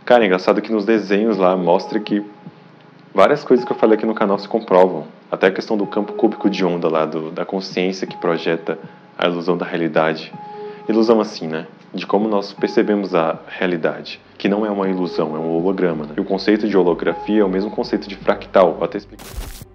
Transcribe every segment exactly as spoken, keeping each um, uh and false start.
Cara, é engraçado que nos desenhos lá mostra que várias coisas que eu falei aqui no canal se comprovam. Até a questão do campo cúbico de onda lá, do, da consciência que projeta a ilusão da realidade. Ilusão assim, né? De como nós percebemos a realidade. Que não é uma ilusão, é um holograma, né? E o conceito de holografia é o mesmo conceito de fractal. Vou até explicar.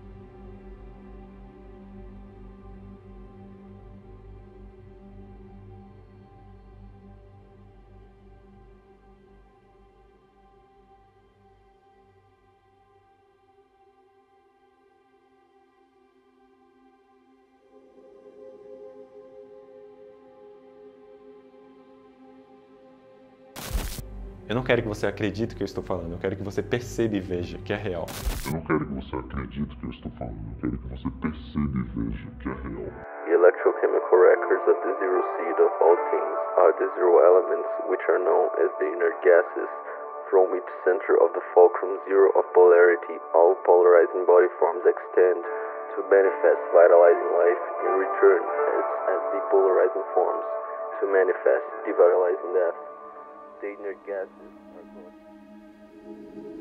Eu não quero que você acredite que eu estou falando, eu quero que você perceba e veja que é real. Eu não quero que você acredite que eu estou falando, eu quero que você perceba e veja que é real. The electrochemical records of the zero seed of all things are the zero elements which are known as the inner gases, from which center of the fulcrum zero of polarity all polarizing body forms extend to manifest vitalizing life, in return as, as depolarizing forms to manifest devitalizing death. The inner gases are